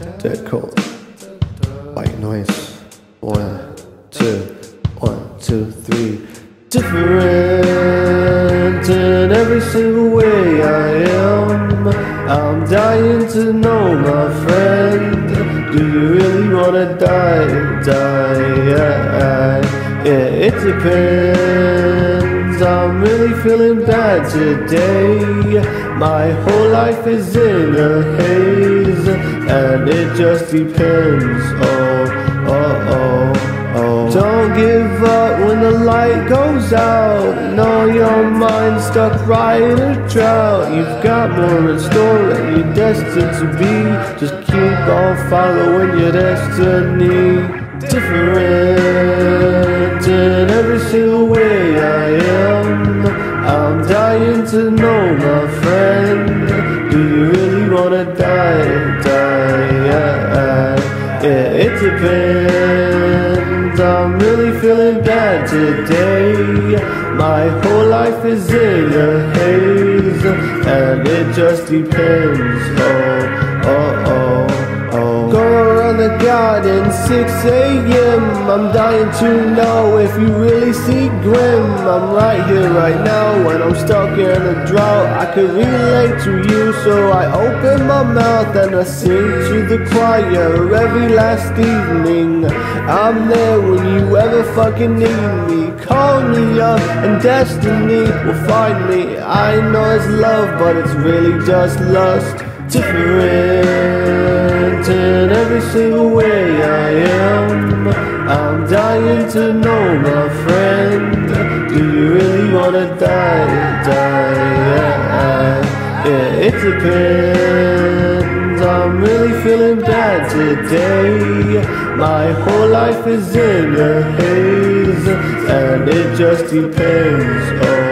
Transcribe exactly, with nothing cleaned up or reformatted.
Dhedkult. White noise. One, two, one, two, three. Different in every single way I am. I'm dying to know, my friend. Do you really wanna die? Die? Yeah, yeah, it depends. I'm really feeling bad today. My whole life is in a haze, and it just depends. Oh, oh, oh, oh. Don't give up when the light goes out. Know your mind's stuck right in a drought. You've got more in store and you're destined to be. Just keep on following your destiny. Different in every single way I am. I'm dying to know, my friend. Do you really wanna die? Die? Yeah, yeah, it depends. I'm really feeling bad today. My whole life is in a haze, and it just depends. Oh, oh, oh, oh. Go around the garden, six A M I'm dying to know if you really see grim. I'm right here, right now, when I'm stuck in a drought. I could relate to you, so I open my mouth and I sing to the choir every last evening. I'm there when you ever fucking need me. Call me up and destiny will find me. I know it's love, but it's really just lust. Different in every single way I am. I'm dying to know, my friend. Do you really wanna die? Die? Yeah, yeah, it depends. I'm really feeling bad today. My whole life is in a haze, and it just depends. Oh.